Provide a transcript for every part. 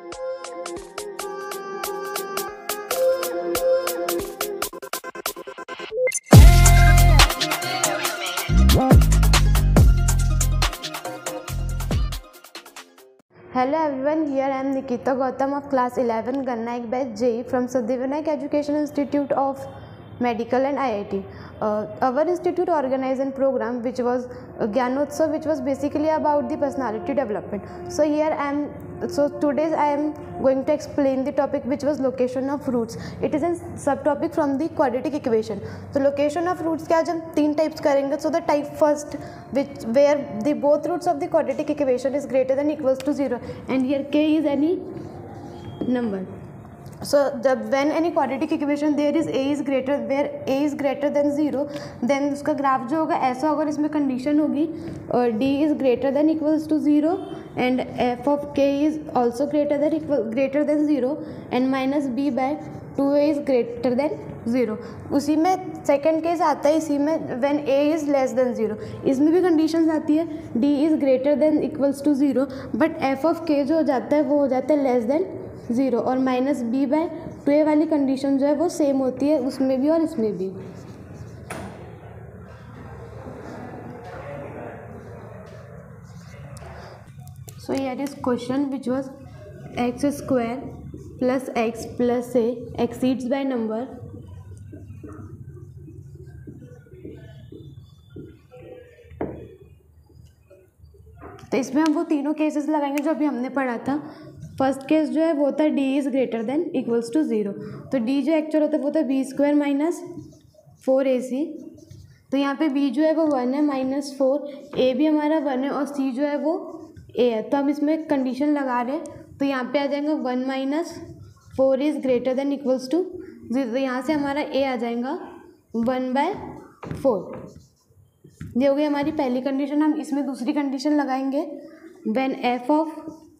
Hello everyone, here I am Nikita Gautam of class 11 Gannaik batch JE from Siddhivinayak Education Institute of Medical and IIT. Our institute organized a program which was Gyanotsav, which was basically about the personality development. So today I am going to explain the topic which was location of roots. It is a subtopic from the quadratic equation. So location of roots के आज हम तीन types करेंगे. So the type first, where the both roots of the quadratic equation is greater than equals to 0, and here k is any number. So when any quadratic equation there is a is greater, where a is greater than 0, then उसका graph जो होगा ऐसा होगा, इसमें condition होगी d is greater than equals to 0 and f of k is also greater than 0 and minus b by 2a is greater than 0. उसी में second case आता है, इसी में when a is less than 0, इसमें भी कंडीशंस आती है d is greater than equals to 0 but f of k जो हो जाता है वो हो जाता है लेस देन 0 और माइनस b बाय 2a वाली कंडीशन जो है वो सेम होती है उसमें भी और इसमें भी. So here is question which was x square plus x plus a exceeds by number. तो इसमें हम वो तीनों केसेस लगाएंगे जो अभी हमने पढ़ा था. फर्स्ट केस जो है वो था d is greater than equals to 0. तो d जो एक्चुअल होता है वो था बी स्क्वायर माइनस 4ac. तो यहाँ पे b जो है वो 1 है माइनस 4, a भी हमारा 1 है और c जो है वो a है. तो हम इसमें कंडीशन लगा रहे हैं तो यहाँ पे आ जाएगा 1 minus 4 is greater than equals to 0. तो यहाँ से हमारा a आ जाएगा 1/4. ये हो गई हमारी पहली कंडीशन. हम इसमें दूसरी कंडीशन लगाएंगे when f of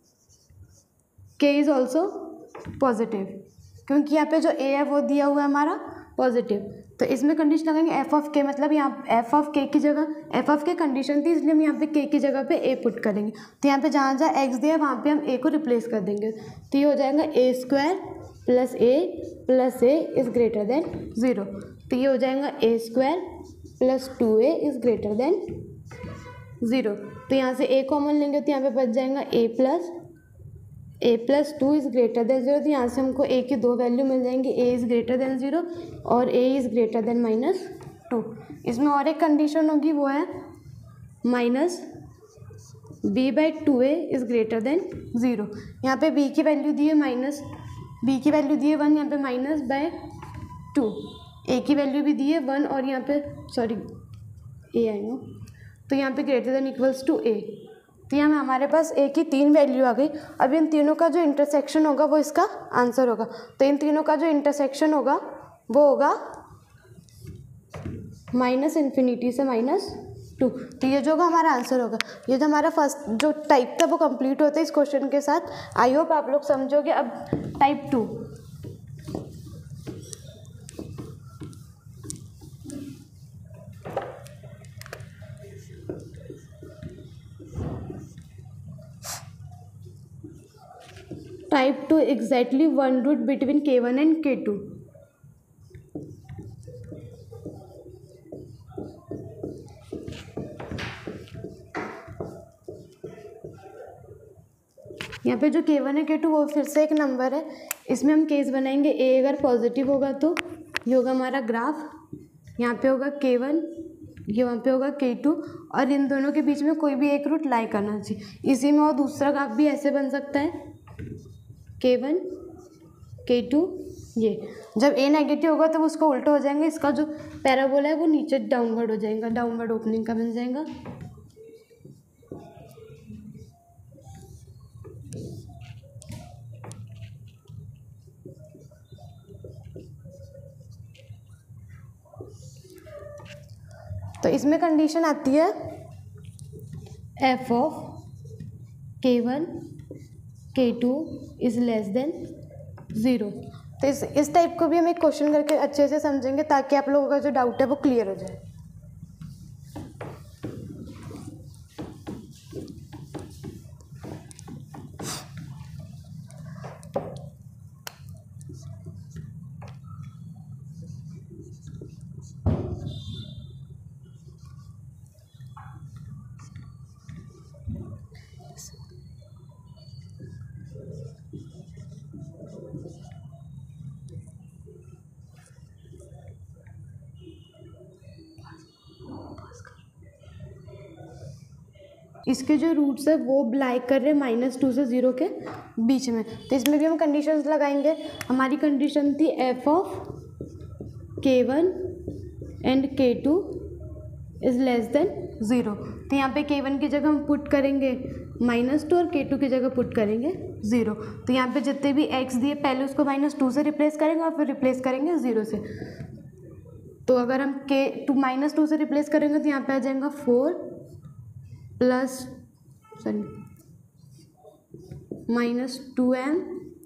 k is also positive, क्योंकि यहाँ पे जो a है वो दिया हुआ है हमारा पॉजिटिव. तो इसमें कंडीशन लगाएंगे f ऑफ k, मतलब यहाँ f ऑफ k की जगह f ऑफ k कंडीशन थी इसलिए हम यहाँ पे k की जगह पे a पुट करेंगे. तो यहाँ पे जहाँ जहाँ x दिया है वहाँ पे हम a को रिप्लेस कर देंगे. तो ये हो जाएगा a square plus a is greater than 0. तो ये हो जाएगा a square plus 2a is greater than 0. तो यहाँ से a कॉमन लेंगे तो यहाँ पे बच जाएगा a plus 2 is greater than 0. तो यहाँ से हमको a की दो वैल्यू मिल जाएंगी, a इज़ ग्रेटर देन 0 और a इज़ ग्रेटर देन -2. इसमें और एक कंडीशन होगी वो है minus b by 2a is greater than 0. यहाँ पे b की वैल्यू दी है 1, यहाँ पे माइनस बाय 2. a की वैल्यू भी दी है 1 और यहाँ पे a आएगा. तो यहाँ पे greater than equals to a. तो यहाँ में हमारे पास a की 3 वैल्यू आ गई. अब इन तीनों का जो इंटरसेक्शन होगा वो इसका आंसर होगा. तो इन तीनों का जो इंटरसेक्शन होगा वो होगा -∞ से -2. तो ये जो होगा हमारा आंसर होगा. ये जो हमारा फर्स्ट जो टाइप था वो कंप्लीट होता है इस क्वेश्चन के साथ. आई होप आप लोग समझोगे. अब type 2. Type 2 exactly one root between k1 and k2. यहाँ पे जो k1 है k2 वो फिर से एक नंबर है. इसमें हम केस बनाएंगे a अगर पॉजिटिव होगा तो ये होगा हमारा ग्राफ. यहाँ पे होगा k1, ये वहाँ पे होगा k2 और इन दोनों के बीच में कोई भी एक रूट लाई करना चाहिए. इसी में और दूसरा ग्राफ भी ऐसे बन सकता है k1 k2. ये जब a नेगेटिव होगा तो उसको उल्टा हो जाएंगे. इसका जो पैराबोला है वो नीचे डाउनवर्ड हो जाएगा, डाउनवर्ड ओपनिंग का बन जाएगा. तो इसमें कंडीशन आती है f of k1 k2 is less than 0. तो इस टाइप को भी हम एक क्वेश्चन करके अच्छे से समझेंगे ताकि आप लोगों का जो डाउट है वो क्लियर हो जाए. इसके जो रूट्स है वो लाइक कर रहे हैं -2 से 0 के बीच में। तो इसमें भी हम कंडीशंस लगाएंगे। हमारी कंडीशन थी f of k1 and k2 is less than 0। तो यहाँ पे k1 की जगह हम पुट करेंगे -2 और k2 की जगह पुट करेंगे 0। तो यहाँ पे जितने भी x दिए पहले उसको -2 से रिप्लेस करेंगे और फिर रिप्लेस करेंगे 0 से। तो अगर हम -2 से रिप्लेस करेंगे तो यहाँ पे आ जाएगा 4 plus -2m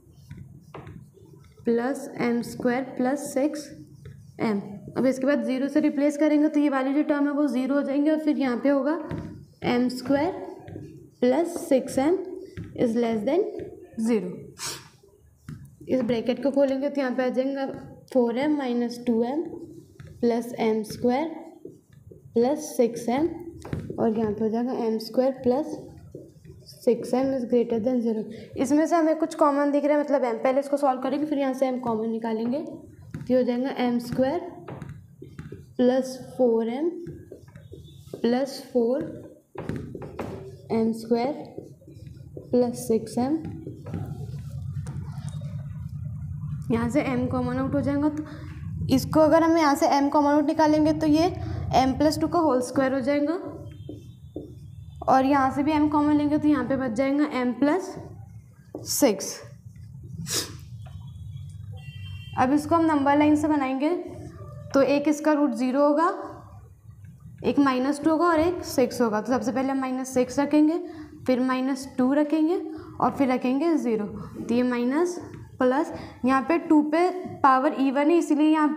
plus m² plus 6m। अब इसके बाद 0 से रिप्लेस करेंगे तो ये वाली जो टर्म है वो 0 हो जाएंगे और फिर यहाँ पे होगा m² plus 6m is less than 0। इस ब्रैकेट को खोलेंगे तो यहाँ पे आ जाएगा 4m - 2m plus m² plus 6m और यहाँ पे हो जाएगा m² plus 6m is greater than 0। इसमें से हमें कुछ कॉमन दिख रहा है, मतलब m, पहले इसको सॉल्व करेंगे फिर यहाँ से m कॉमन निकालेंगे। तो हो जाएगा m² plus 4m plus 4m² plus 6m। यहाँ से m कॉमन आउट हो जाएगा। तो इसको अगर हम यहाँ से m कॉमन आउट निकालेंगे तो ये m + 2 का होल स्क्वायर हो जाएगा और यहाँ से भी m कॉमन लेंगे तो यहाँ पे बच जाएगा m + 6। अब इसको हम नंबर लाइन से बनाएंगे तो एक इसका रूट 0 होगा, एक -2 होगा और एक 6 होगा। तो सबसे पहले हम -6 रखेंगे, फिर -2 रखेंगे और फिर रखेंगे 0। तो ये माइनस प्लस, यहाँ पे 2 पे पावर इवन है इसीलिए यहाँ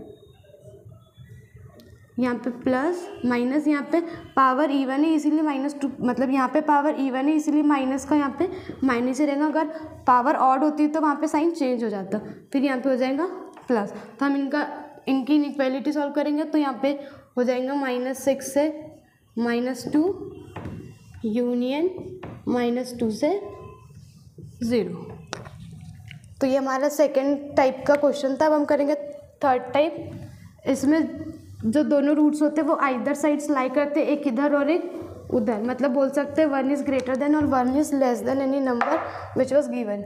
पे प्लस माइनस, यहाँ पे पावर इवन है इसीलिए -2, मतलब यहाँ पे पावर इवन है इसीलिए माइनस का यहाँ पे माइनस ही रहेगा। अगर पावर ऑड होती तो वहाँ पे साइन चेंज हो जाता, फिर यहाँ पे हो जाएगा प्लस। तो हम इनकी इनइक्वालिटी सॉल्व करेंगे तो यहाँ पे हो जाएगा -6 से -2 यूनियन -2 से 0। तो ये हमारा सेकेंड टाइप का क्वेश्चन था। अब हम करेंगे थर्ड टाइप। इसमें जो दोनों रूट्स होते हैं वो आइदर साइड्स लाई करते हैं, एक इधर और एक उधर, मतलब बोल सकते हैं 1 इज़ ग्रेटर देन और 1 is less than any number which was given.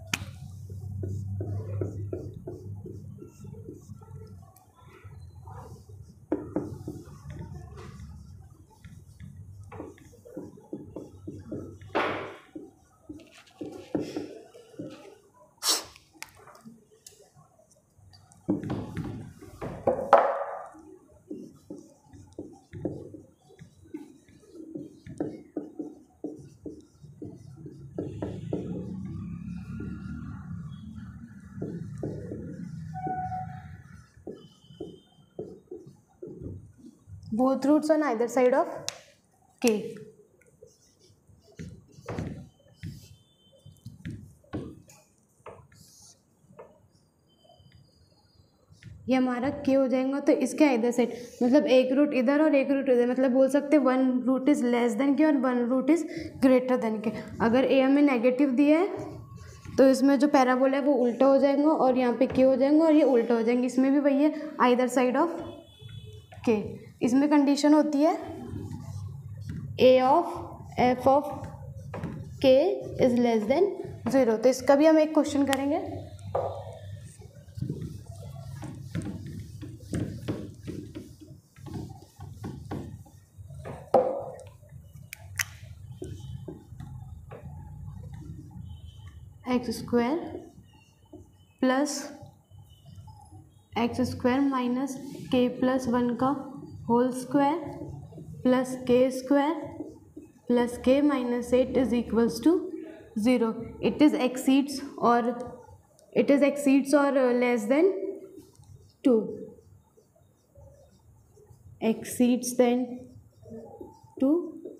Both roots on either side of k. ये हमारा k हो जाएगा। तो इसके आइदर साइड मतलब एक रूट इधर और एक रूट इधर, मतलब बोल सकते हैं 1 रूट इज़ लेस देन के और 1 रूट इज़ ग्रेटर देन के। अगर a हमें नेगेटिव दिया है तो इसमें जो पैराबोला है वो उल्टा हो जाएगा और यहाँ पे k हो जाएगा और ये उल्टा हो जाएंगे। इसमें भी वही है, आइदर साइड ऑफ k। इसमें कंडीशन होती है a of f of k is less than 0। तो इसका भी हम एक क्वेश्चन करेंगे। x² plus x² minus k + 1 का whole square plus k² plus k - 8 is equals to 0। It is exceeds और लेस देन 2, एक्सीड्स देन 2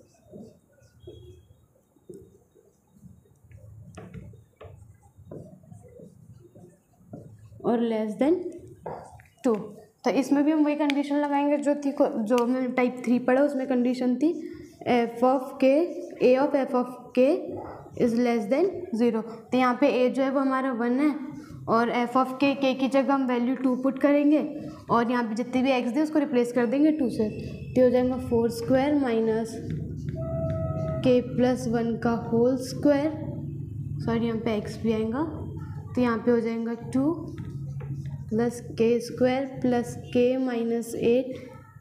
और लेस देन 2। तो इसमें भी हम वही कंडीशन लगाएंगे जो थी, जो हमने टाइप 3 पढ़ा उसमें कंडीशन थी a of f of k is less than 0। तो यहाँ पे a जो है वो हमारा 1 है और f ऑफ k की जगह हम वैल्यू 2 पुट करेंगे और यहाँ पे जितने भी x दे उसको रिप्लेस कर देंगे 2 से। तो हो जाएगा 4² माइनस k+1 का होल स्क्वायर, सॉरी यहाँ पे x भी आएगा, तो यहाँ पे हो जाएगा 2 plus k² plus k-8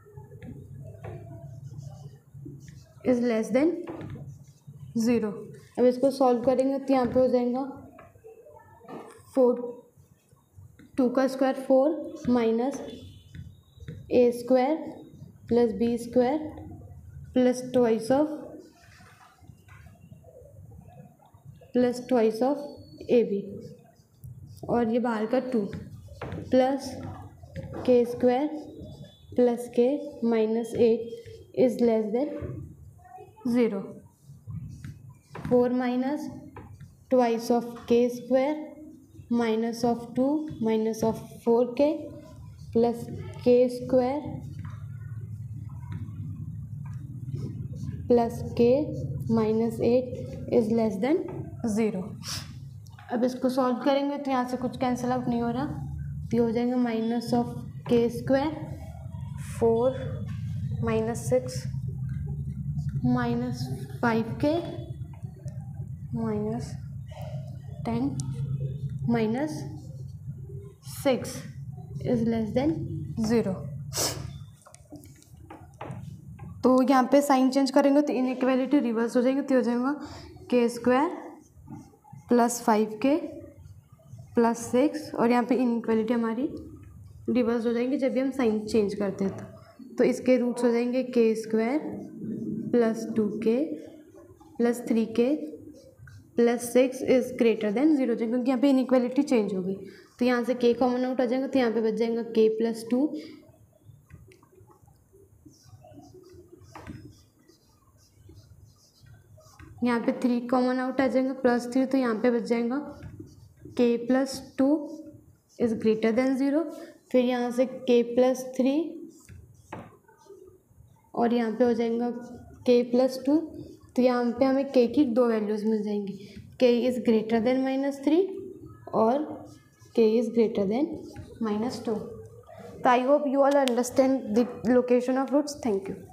is less than 0। अब इसको सॉल्व करेंगे तो यहाँ पे हो जाएगा 2 का square 4 minus a² plus b² plus twice of ab, और ये बाहर का 2 plus k² plus k-8 is less than 0। 4 minus twice of k² minus of 2 minus of 4k plus k² plus k-8 is less than 0। अब इसको solve करेंगे तो यहाँ से कुछ कैंसिल आउट नहीं हो रहा, तो ये हो जाएगा minus of k² 4 minus 6 minus 5k minus 10 minus 6 is less than 0। तो यहाँ पे साइन चेंज करेंगे तो इनइक्वालिटी रिवर्स हो जाएगी, तो हो जाएगा k² प्लस 5k प्लस 6, और यहाँ पे इनइक्वालिटी हमारी रिवर्स हो जाएंगी जब भी हम साइन चेंज करते हैं। तो इसके रूट्स हो जाएंगे k² plus 2k plus 3k plus 6 is greater than 0 हो जाएगा, क्योंकि यहाँ पे इनइक्वालिटी चेंज होगी। तो यहाँ से k कॉमन आउट आ जाएगा, तो यहाँ पे बच जाएगा k प्लस 2 यहाँ पे 3 कॉमन आउट आ जाएगा प्लस 3, तो यहाँ पे बच जाएगा k plus 2 is greater than 0। फिर यहाँ से k प्लस 3 और यहाँ पे हो जाएगा k प्लस 2, तो यहाँ पे हमें k की 2 वैल्यूज़ मिल जाएंगी, k इज़ ग्रेटर देन -3 और k इज़ ग्रेटर देन -2। तो I hope you all understand the location of roots. Thank you.